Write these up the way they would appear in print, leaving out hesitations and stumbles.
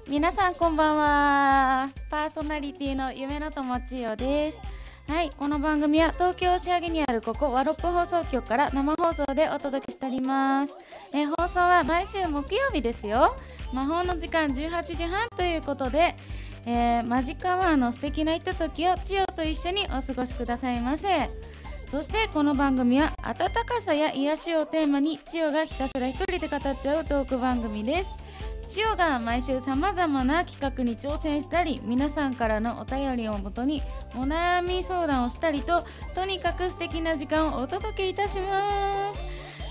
皆さんこんばんは。パーソナリティの夢の友千代です。はい、この番組は東京押上にあるここワロップ放送局から生放送でお届けしております。放送は毎週木曜日ですよ。魔法の時間18時半ということで、マジカワーの素敵なひとときを千代と一緒にお過ごしくださいませ。そしてこの番組は温かさや癒しをテーマに千代がひたすら一人で語っちゃうトーク番組です。千代が毎週さまざまな企画に挑戦したり、皆さんからのお便りをもとにお悩み相談をしたりと、とにかく素敵な時間をお届けいたします。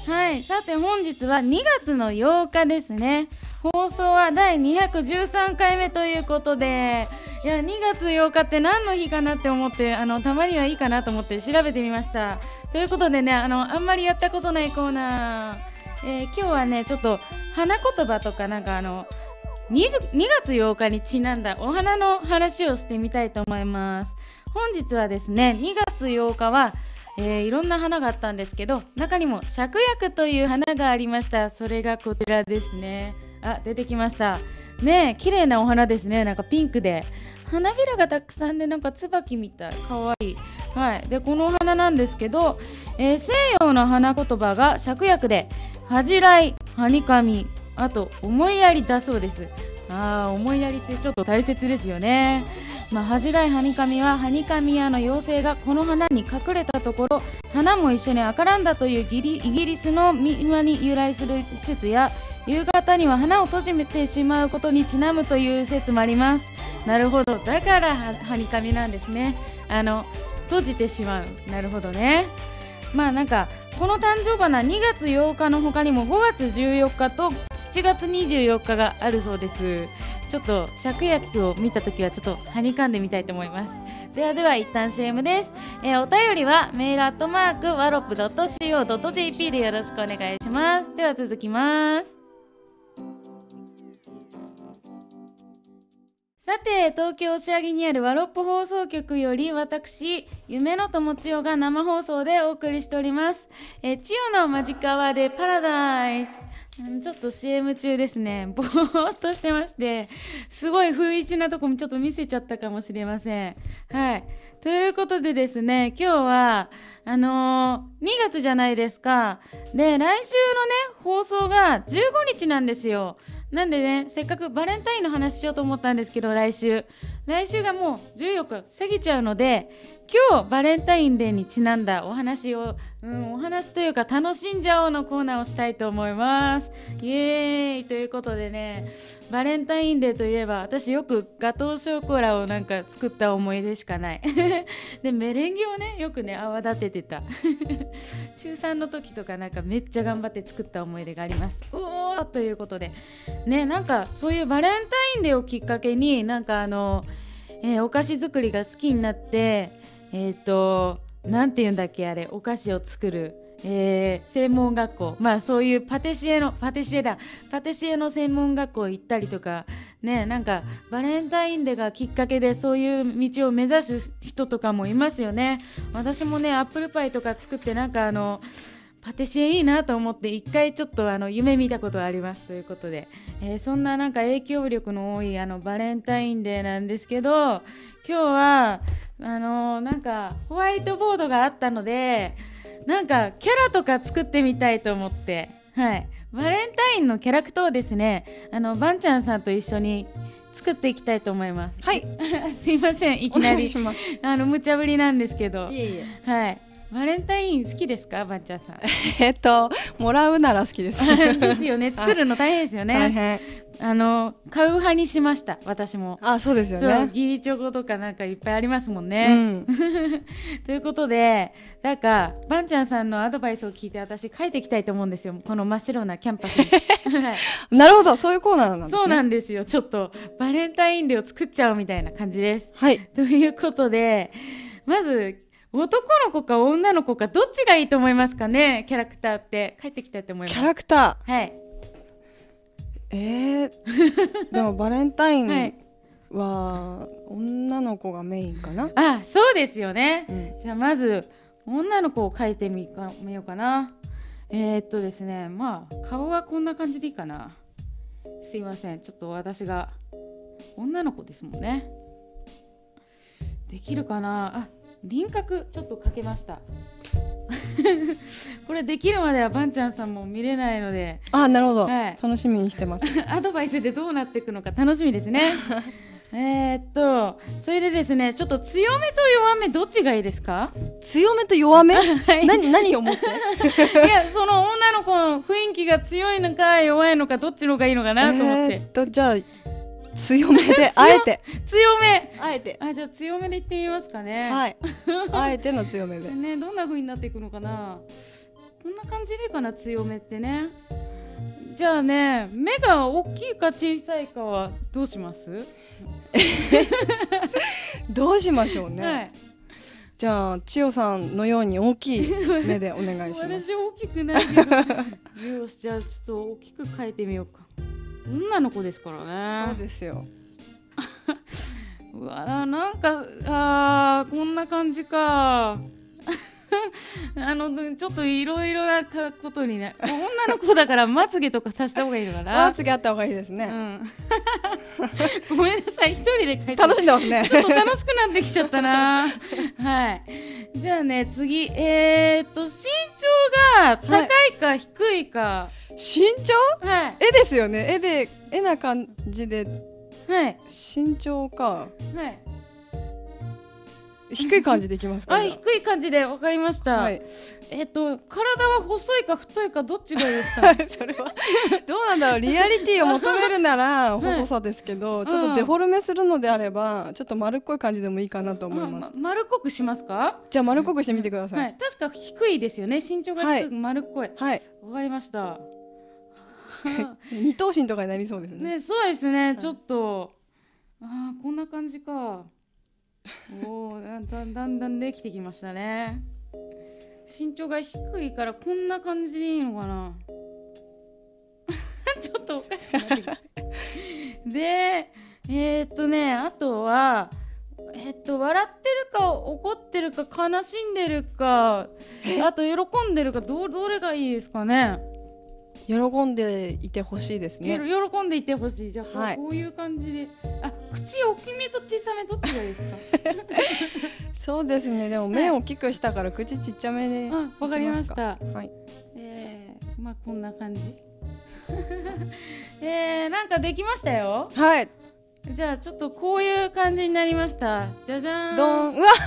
はい、さて本日は2月の8日ですね。放送は第213回目ということで、いや2月8日って何の日かなって思って、たまにはいいかなと思って調べてみました。ということでね、あんまりやったことないコーナー、今日はねちょっと花言葉とか2月8日にちなんだお花の話をしてみたいと思います。本日はですね、2月8日は、いろんな花があったんですけど、中にも芍薬という花がありました。それがこちらですね。あ、出てきましたね。綺麗なお花ですね。なんかピンクで花びらがたくさんで、なんか椿みたい、かわいい。はい、でこのお花なんですけど、西洋の花言葉が芍薬で、恥じらい、はにかみ、あと思いやりだそうです。思いやりってちょっと大切ですよね。恥じらいはにかみは、はにかみ屋の妖精がこの花に隠れたところ、花も一緒に赤らんだというイギリスの民話に由来する説や、夕方には花を閉じてしまうことにちなむという説もあります。なるほど、だからはにかみなんですね。閉じてしまう。なるほどね。なんかこの誕生花2月8日の他にも5月14日と7月24日があるそうです。ちょっと芍薬を見たときはちょっとはにかんでみたいと思います。では一旦 CM です。お便りはメール@warop.co.jp でよろしくお願いします。では続きます。さて、東京押上にあるワロップ放送局より私夢の友千代が生放送でお送りしております。千代のマジカワでパラダイス。ちょっと CM 中ですね、ぼーっとしてまして、すごい不意打ちなとこもちょっと見せちゃったかもしれません。はい、ということでですね、今日は2月じゃないですか。で、来週のね放送が15日なんですよ。なんでね、せっかくバレンタインの話しようと思ったんですけど、来週がもう14日過ぎちゃうので、今日バレンタインデーにちなんだお話を、お話というか楽しんじゃおうのコーナーをしたいと思います。イエーイということでね、バレンタインデーといえば私よくガトーショコラをなんか作った思い出しかないでメレンゲをねよくね泡立ててた中3の時とかなんかめっちゃ頑張って作った思い出があります。ということでね、なんかそういうバレンタインデーをきっかけになんかお菓子作りが好きになって、なんていうんだっけ、あれお菓子を作る、専門学校、そういうパティシエの専門学校行ったりとかね、なんかバレンタインデーがきっかけでそういう道を目指す人とかもいますよね。私もねアップルパイとか作って、なんかパティシエいいなと思って一回ちょっと夢見たことがあります。ということで、そんななんか影響力の多いバレンタインデーなんですけど、今日はなんかホワイトボードがあったので、なんかキャラとか作ってみたいと思って、はい、バレンタインのキャラクターをですね、バンちゃんさんと一緒に作っていきたいと思います。 はい。 すいません、いきなり無茶ぶりなんですけど。 いえいえ。 はい。バレンタイン好きですか、バンちゃんさん。 もらうなら好きですですよね、作るの大変ですよね。 大変。 買う派にしました、私も。 そうですよね。 そう、義理チョコとかなんかいっぱいありますもんね。ということで、なんかバンちゃんさんのアドバイスを聞いて私書いていきたいと思うんですよ、この真っ白なキャンパスになるほど、そういうコーナーなんですね。 そうなんですよ、ちょっとバレンタインデーを作っちゃうみたいな感じです。 はい。 ということで、まず男の子か女の子かどっちがいいと思いますかね。キャラクターって書いていきたいと思います。 キャラクター、はい。 でもバレンタインは女の子がメインかな。 そうですよね。じゃあまず女の子を描いてみようかな。ですね、顔はこんな感じでいいかな。すいません、ちょっと私が女の子ですもんね。できるかな。あ、輪郭ちょっとかけましたこれできるまではバンちゃんさんも見れないので、 あ、なるほど、 はい、 楽しみにしてますアドバイスでどうなっていくのか楽しみですねそれでですね、ちょっと強めと弱めどっちがいいですか？ 強めと弱め、はい、何をもっていや、その女の子の雰囲気が強いのか弱いのかどっちの方がいいのかなと思って、 じゃあ強めであえて強め、 あえて、 じゃあ強めでいってみますかね。 はい、あえての強めでね、どんな風になっていくのかな。こんな感じでいいかな、強めってね。じゃあね、目が大きいか小さいかはどうしますどうしましょうね、 はい、 じゃあ千代さんのように大きい目でお願いします私大きくないけどよし、じゃあちょっと大きく描いてみようか。女の子ですからね。 そうですようわ、なんかこんな感じかちょっといろいろなことにね、女の子だからまつげとか足した方がいいのかな。 まつげあった方がいいですね、 ごめんなさい、一人で描いて楽しんでますねちょっと楽しくなってきちゃったなはい、じゃあね、次身長が高いか低いか、 身長、 はい、 絵ですよね。絵な感じで、 はい、 身長か、 はい、 低い感じでいきますか。 低い感じで分かりました、はい、体は細いか太いかどっちがいいですかそれはどうなんだろう、リアリティを求めるなら細さですけど、はい、ちょっとデフォルメするのであればちょっと丸っこい感じでもいいかなと思います。 丸っこくしますか？ じゃあ丸っこくしてみてください、 はい、確か低いですよね、身長が低く、はい、丸っこい、 はい、 分かりました二頭身とかになりそうですね。 そうですね、はい、ちょっとこんな感じかだんだんできてきましたね。身長が低いからこんな感じでいいのかなちょっとおかしくなってきたであとは笑ってるか怒ってるか悲しんでるか、あと喜んでるか、どれがいいですかね。 喜んでいてほしいですね。 喜んでいてほしい。じゃあ、 はい、 こういう感じで、口大きめと小さめどっちがいいですかそうですね、でも目を大きくしたから口ちっちゃめで。 わかりました。 はい、 こんな感じなんかできましたよ。 はい、 じゃあちょっとこういう感じになりました。じゃじゃーん。 どん。うわ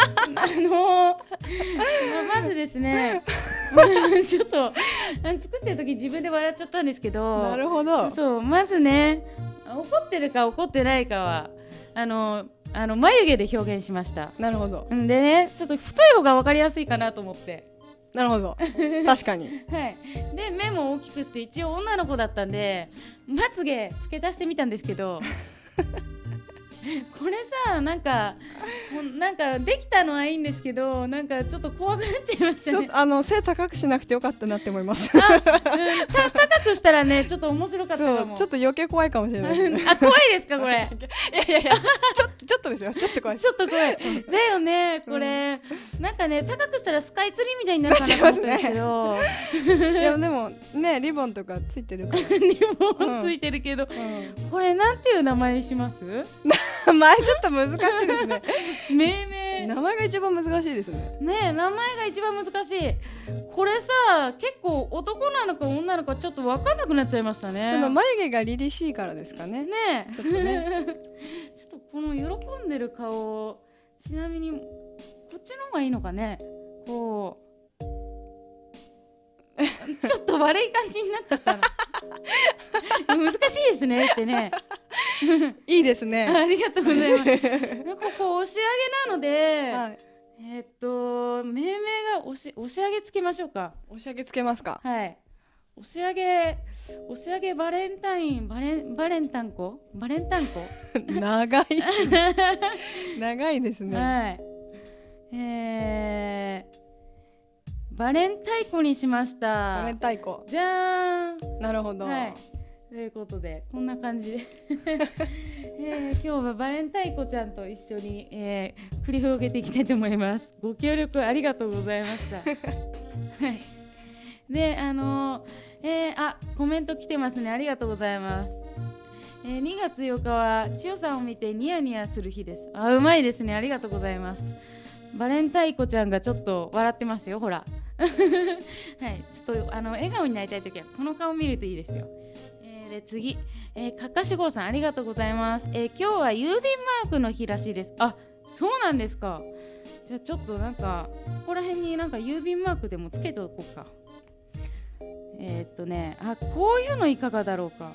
まずですねちょっと作ってる時自分で笑っちゃったんですけど。 なるほど。 そう、まずね、怒ってるか怒ってないかは眉毛で表現しました。 なるほど。 でね、ちょっと太い方が分かりやすいかなと思って。 なるほど、確かにはい、で目も大きくして、一応女の子だったんでまつげ付け足してみたんですけどこれさ、なんかできたのはいいんですけど、なんかちょっと怖くなっちゃいましたね。 背高くしなくてよかったなって思います高くしたらね、ちょっと面白かったかも。 ちょっと余計怖いかもしれないですね怖いですかこれいやちょっとですよ、ちょっと怖いです。 ちょっと怖いだよねこれ、なんかね、高くしたらスカイツリーみたいになるかなと思ったんですけどでもね、リボンとかついてるからリボンついてるけど、これなんていう名前にします？ 前ちょっと難しいですね命名、 名前が一番難しいですね。 ね、名前が一番難しい。これさ、結構男なのか女なのかちょっと分かんなくなっちゃいましたね。 その眉毛が凛々しいからですかね。 ね、 ちょっとねちょっとこの喜んでる顔、ちなみにこっちの方がいいのかね。こうちょっと悪い感じになっちゃったの難しいですねってねいいですねありがとうございますここ押し上げなので、はい、命名が押し上げつけましょうか。 押し上げつけますか。 はい、押し上げバレンタインバレンタンコ長いですね長いですね。 はい、バレンタイコにしました。 バレンタイコ、 じゃーん。 なるほど、 はい、ということでこんな感じで今日はバレンタイコちゃんと一緒に、繰り広げていきたいと思います。ご協力ありがとうございましたはいでコメント来てますね。ありがとうございます。 2月8日は千代さんを見てニヤニヤする日です。あ、うまいですね。ありがとうございます。バレンタイン子ちゃんがちょっと笑ってますよ、ほら。はい、ちょっと笑顔になりたいときはこの顔見るといいですよ。で次、かかしごうさんありがとうございます。今日は郵便マークの日らしいです。あ、そうなんですか。じゃあちょっとなんかここら辺になんか郵便マークでもつけておこうか。あ、こういうのいかがだろうか。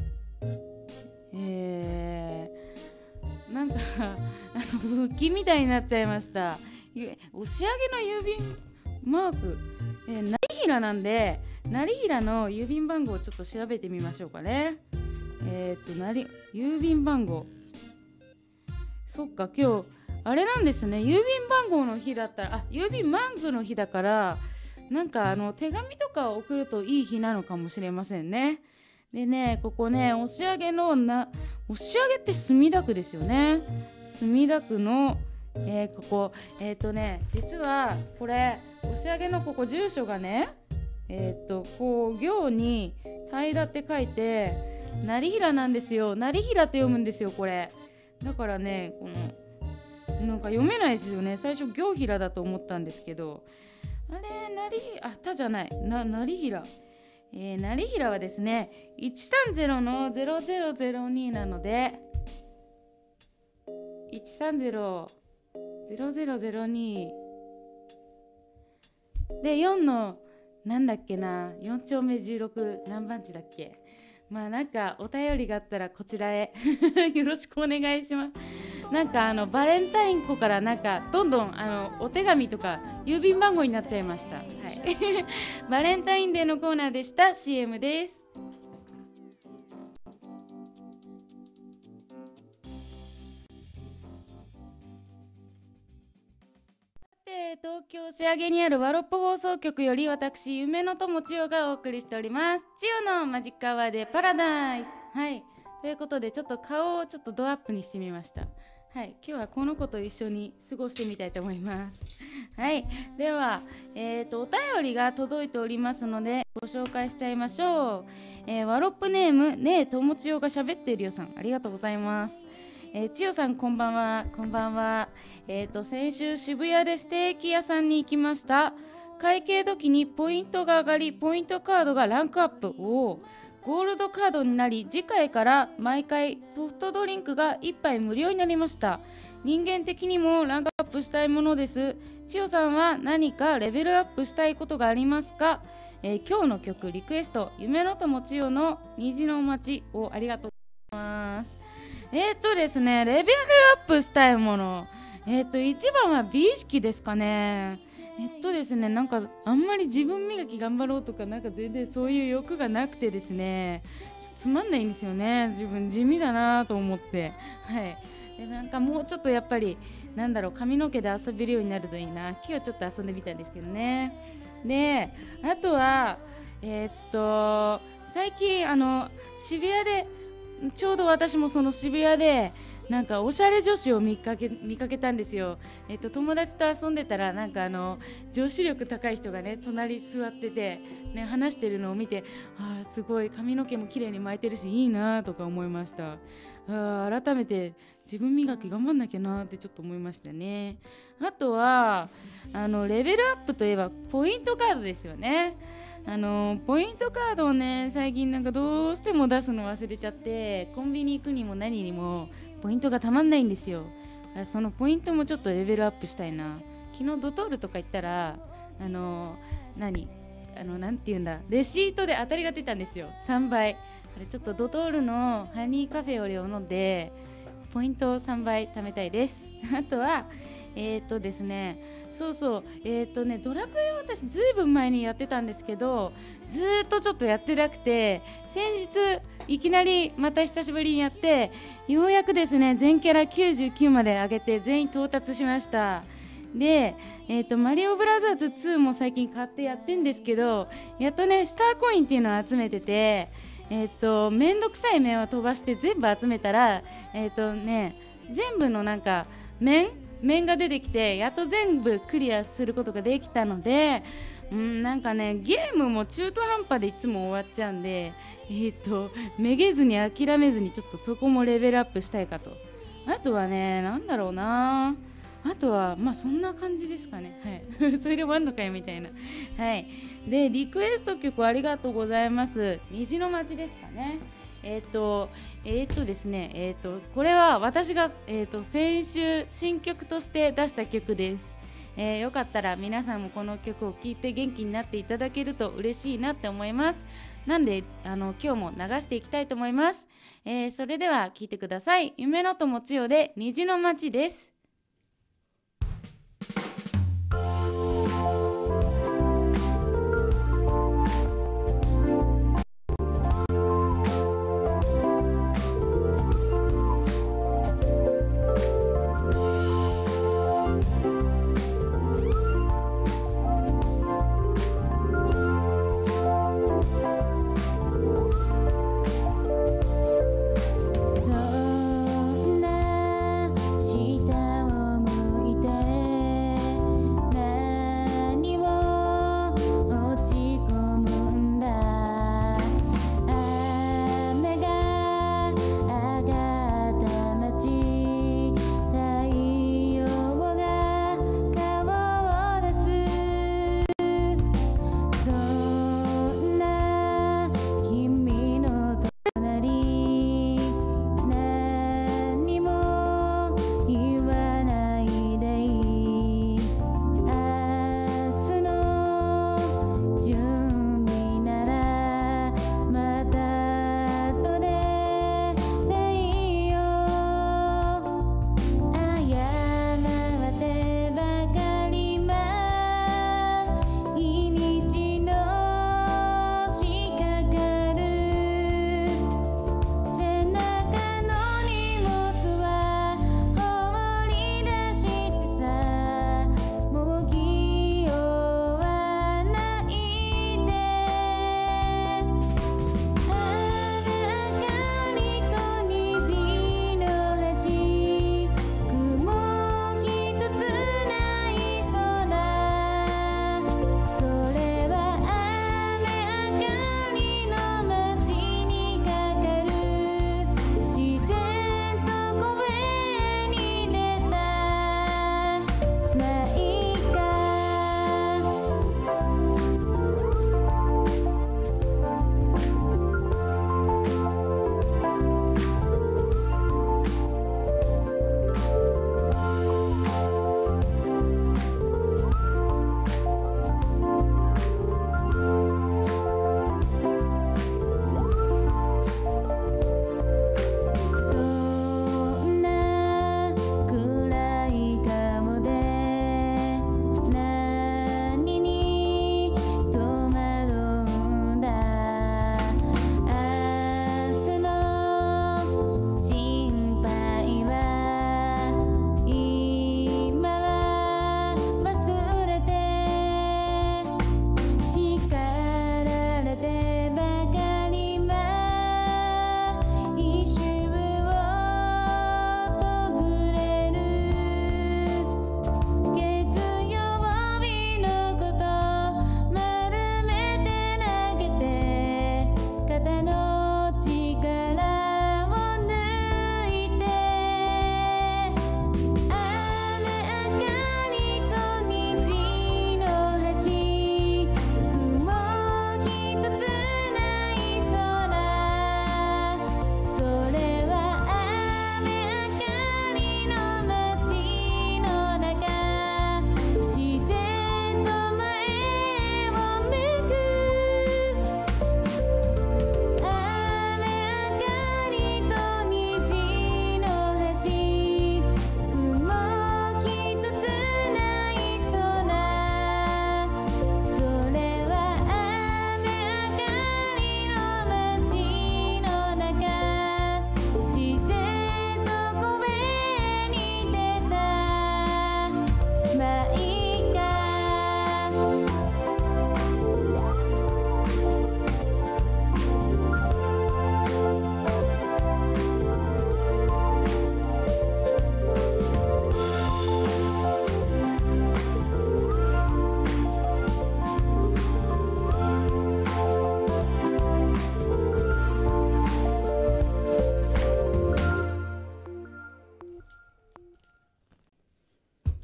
なんか復帰みたいになっちゃいました。押し上げの郵便マーク、成平なんで、成平の郵便番号をちょっと調べてみましょうかね。郵便番号、そっか、今日あれなんですね。郵便番号の日だったら、郵便マークの日だから、なんか手紙とかを送るといい日なのかもしれませんね。でね、ここね、押上の押上って墨田区ですよね。墨田区の、ここ実はこれ押上のここ住所がね、こう行に平って書いて成平なんですよ。成平って読むんですよ、これ。だからね、このなんか読めないですよね。最初行平だと思ったんですけど、あれたじゃない成平。成平はですね、130の0002なので、130-0002で4のなんだっけな、4丁目16何番地だっけ。まあなんかお便りがあったらこちらへよろしくお願いします。なんかバレンタイン子からなんかどんどんお手紙とか郵便番号になっちゃいました。はい、バレンタインデーのコーナーでした。 CM です。東京仕上げにあるワロップ放送局より私夢の友千代がお送りしております。千代のマジックアワーでパラダイス。はい、ということでちょっと顔をちょっとドアップにしてみました。はい、今日はこの子と一緒に過ごしてみたいと思います。はい、では、お便りが届いておりますのでご紹介しちゃいましょう。ワロップネームねえ友千代が喋ってるよさん、ありがとうございます。千代さんこんばんは。こんばんは。先週渋谷でステーキ屋さんに行きました。会計時にポイントが上がり、ポイントカードがランクアップ。ゴールドカードになり、次回から毎回ソフトドリンクが1杯無料になりました。人間的にもランクアップしたいものです。千代さんは何かレベルアップしたいことがありますか？今日の曲リクエスト、夢の友千代の虹の街をありがとうございます。ですね、レベルアップしたいもの、一番は美意識ですかね。ですね、なんかあんまり自分磨き頑張ろうとか、なんか全然そういう欲がなくてですね、つまんないんですよね。自分地味だなと思って。はい。でなんかもうちょっとやっぱりなんだろう、髪の毛で遊べるようになるといいな。今日ちょっと遊んでみたんですけどね。であとは最近渋谷でちょうど私もその渋谷でなんかおしゃれ女子を見かけたんですよ。友達と遊んでたらなんか女子力高い人がね隣座ってて、ね、話してるのを見て、すごい髪の毛も綺麗に巻いてるしいいなとか思いました。改めて自分磨き頑張んなきゃなってちょっと思いましたね。あとはレベルアップといえばポイントカードですよね。ポイントカードをね最近なんかどうしても出すの忘れちゃって、コンビニ行くにも何にもポイントがたまんないんですよ。そのポイントもちょっとレベルアップしたいな。昨日ドトールとか行ったらなんていうんだ、レシートで当たりが出たんですよ、3倍。あれちょっとドトールのハニーカフェオレを飲んでポイントを3倍貯めたいです。あとはですね、ドラクエを私ずいぶん前にやってたんですけど、ずっとちょっとやってなくて、先日いきなりまた久しぶりにやって、ようやくですね全キャラ99まで上げて全員到達しました。で、マリオブラザーズ2も最近買ってやってんですけど、やっとねスターコインっていうのを集めてて、めんどくさい面を飛ばして全部集めたら全部のなんか面が出てきて、やっと全部クリアすることができたので、 なんかねゲームも中途半端でいつも終わっちゃうんで、めげずに諦めずにちょっとそこもレベルアップしたいかと。あとはね、なんだろうな。あとはまあそんな感じですかね。はい。それで終わんのかよみたいな。はい。でリクエスト曲ありがとうございます。虹の街ですかね。ですね、これは私が、先週新曲として出した曲です。よかったら皆さんもこの曲を聴いて元気になっていただけると嬉しいなって思います。なんで今日も流していきたいと思います。それでは聴いてください。夢の友千代で虹の街です。そんな下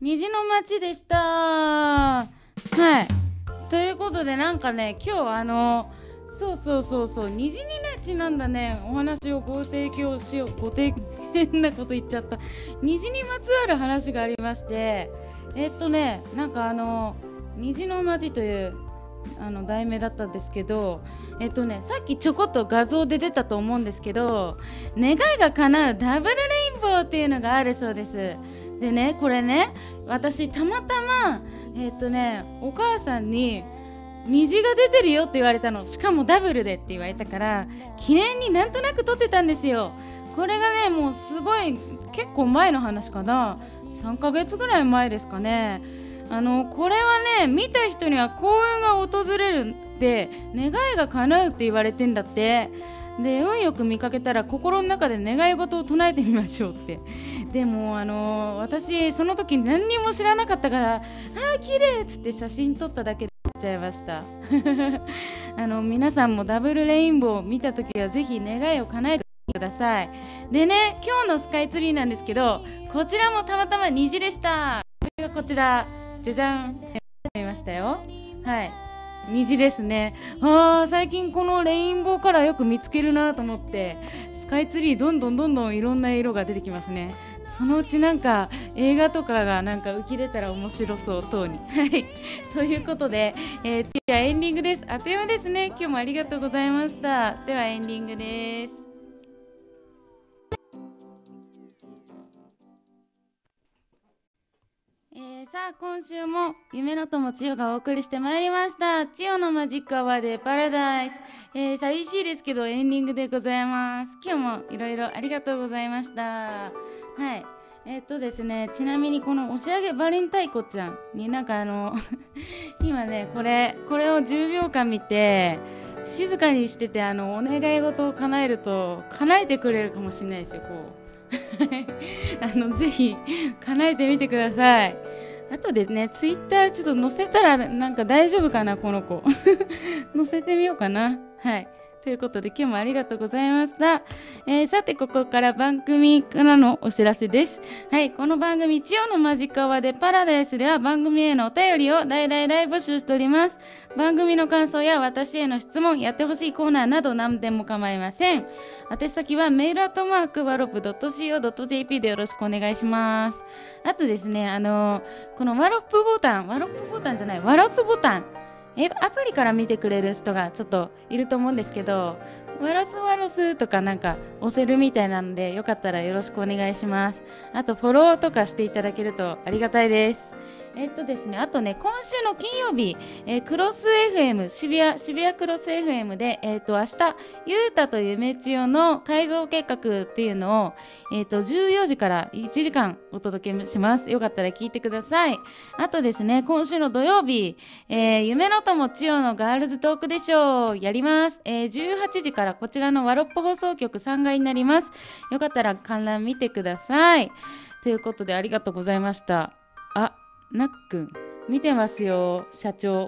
虹の街でした。はい。ということでなんかね、今日そう虹にねちなんだねお話をご提供しよう。変なこと言っちゃった。虹にまつわる話がありまして、なんか虹の街という題名だったんですけど、さっきちょこっと画像で出たと思うんですけど、願いが叶うダブルレインボーっていうのがあるそうです。でね、これね、私たまたまお母さんに虹が出てるよって言われたの。しかもダブルでって言われたから記念になんとなく撮ってたんですよ。これがねもうすごい結構前の話かな、3ヶ月ぐらい前ですかね。これはね見た人には幸運が訪れるって願いが叶うって言われてんだって。で運よく見かけたら心の中で願い事を唱えてみましょうって。でも私その時何にも知らなかったからあー綺麗っつって写真撮っただけで撮っちゃいました皆さんもダブルレインボーを見た時はぜひ願いを叶えてください。でね、今日のスカイツリーなんですけど、こちらもたまたま虹でした。それがこちらじゃじゃん見ましたよ。はい、虹ですね。最近このレインボーカラーよく見つけるなと思って、スカイツリーどんどんいろんな色が出てきますね。そのうちなんか映画とかがなんか浮き出たら面白そう等にはいということで、次はエンディングです。あっという間ですね。今日もありがとうございました。ではエンディングです。さあ今週も夢の友千代がお送りしてまいりました。千代のマジックアワーでパラダイス、寂しいですけどエンディングでございます。今日もいろいろありがとうございました。はい、ですね、ちなみにこの押上バレンタイコちゃんになんか今ねこれを10秒間見て静かにしててお願い事を叶えると叶えてくれるかもしれないですよ。こうぜひ叶えてみてください。あとでねツイッターちょっと載せたらなんか大丈夫かな、この子載せてみようかな。はい、ということで今日もありがとうございました。さてここから番組からのお知らせです。はい、この番組千代のマジックアワーでパラダイスでは番組へのお便りを大募集しております。番組の感想や私への質問、やってほしいコーナーなど何でも構いません。宛先はメール@warop.co.jp でよろしくお願いします。あとですね、このワロスボタンアプリから見てくれる人がちょっといると思うんですけど、ワロスとかなんか押せるみたいなのでよかったらよろしくお願いします。あとフォローとかしていただけるとありがたいです。ですね、あとね、今週の金曜日、クロス FM 渋谷クロス FM で、明日ゆうたとゆめちよの改造計画っていうのを、14時から1時間お届けします。よかったら聞いてください。あとですね、今週の土曜日、夢の友ちよのガールズトークでしょうやります。18時からこちらのワロップ放送局3階になります。よかったら観覧見てください。ということでありがとうございました。なっくん見てますよ。社長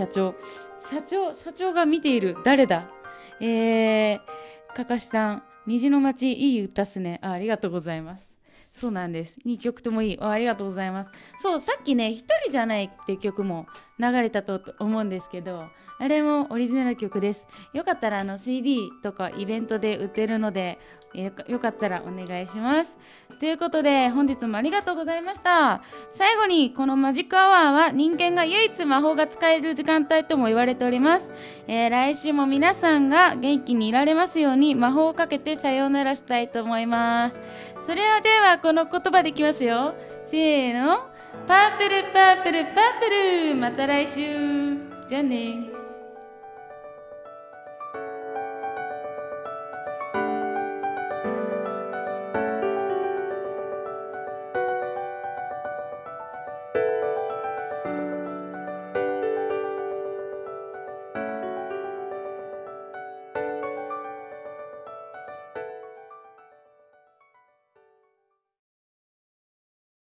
が見ている。誰だ。かかしさん、虹の街いい歌っすね。ありがとうございます。そうなんです。2曲ともいい。ありがとうございます。そう、さっきね、一人じゃないって曲も流れたと思うんですけど、あれもオリジナル曲です。よかったらCD とかイベントで売ってるので、よかったらお願いします。ということで本日もありがとうございました。最後にこのマジックアワーは人間が唯一魔法が使える時間帯とも言われております。来週も皆さんが元気にいられますように魔法をかけてさようならしたいと思います。それではこの言葉でいきますよ。せーの、パープルパープルパープル。また来週。じゃあね。